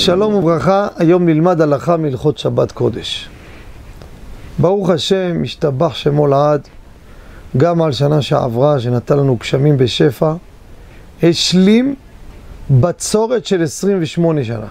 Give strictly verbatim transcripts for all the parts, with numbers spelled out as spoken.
שלום וברכה, היום נלמד הלכה מהלכות שבת קודש. ברוך השם, משתבח שמו לעד, גם על שנה שעברה שנתן לנו גשמים בשפע, השלים בצורת של עשרים ושמונה שנה.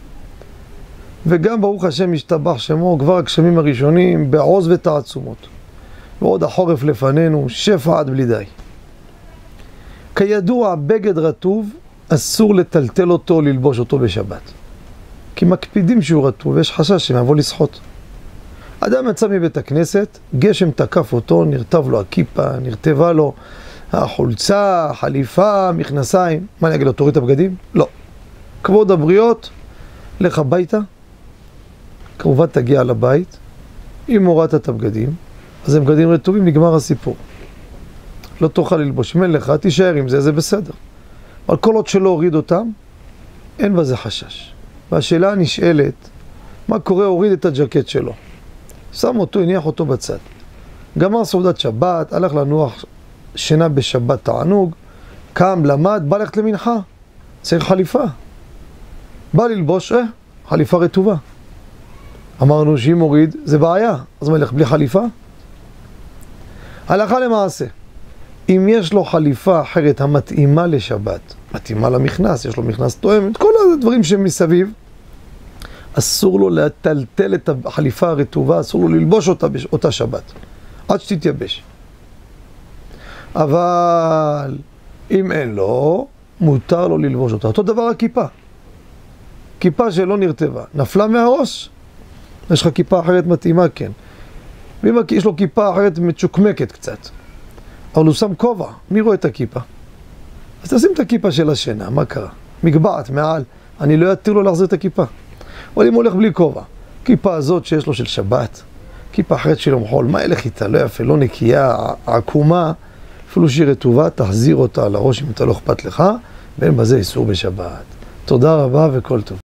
וגם ברוך השם משתבח שמו, כבר הגשמים הראשונים בעוז ותעצומות. ועוד החורף לפנינו, שפע עד בלי די. כידוע, בגד רטוב אסור לטלטל אותו, ללבוש אותו בשבת. כי מקפידים שהוא רטוב, ויש חשש שמבוא לשחות. אדם יצא מבית הכנסת, גשם תקף אותו, נרטב לו הכיפה, נרטבה לו החולצה, חליפה, מכנסיים. מה אני אגיד לו, תוריד את הבגדים? לא. כבוד הבריות, לך הביתה, כמובן תגיע לבית, אם הורדת את הבגדים, אז הם בגדים רטובים, נגמר הסיפור. לא תוכל ללבוש מלך, תישאר עם זה, זה בסדר. אבל כל עוד שלא הוריד אותם, אין בזה חשש. והשאלה נשאלת, מה קורה, הוריד את הג'קט שלו. שם אותו, הניח אותו בצד. גמר סעודת שבת, הלך לנוח שינה בשבת תענוג, קם, למד, בא ללכת למנחה. צריך חליפה. בא ללבוש, אה, חליפה רטובה. אמרנו שאם הוריד, זה בעיה. אז מה ילך בלי חליפה? הלכה למעשה. אם יש לו חליפה אחרת המתאימה לשבת, מתאימה למכנס, יש לו מכנס תואם, את כל הדברים שמסביב, אסור לו לטלטל את החליפה הרטובה, אסור לו ללבוש אותה באותה שבת, עד שתתייבש. אבל אם אין לו, מותר לו ללבוש אותה. אותו דבר הכיפה. כיפה שלא נרטבה, נפלה מהראש, יש לך כיפה אחרת מתאימה, כן. ואם יש לו כיפה אחרת מצ'וקמקת קצת, אבל הוא שם כובע, מי רואה את הכיפה? אז תשים את הכיפה של השינה, מה קרה? מגבעת מעל, אני לא אתיר לו להחזיר את הכיפה. אבל אם הוא הולך בלי כובע, כיפה הזאת שיש לו של שבת, כיפה אחרת של יום חול, מה ילך איתה? לא יפה, לא נקייה, עקומה, אפילו שהיא רטובה, תחזיר אותה על הראש אם אתה לא אכפת לך, ואין בזה איסור בשבת. תודה רבה וכל טוב.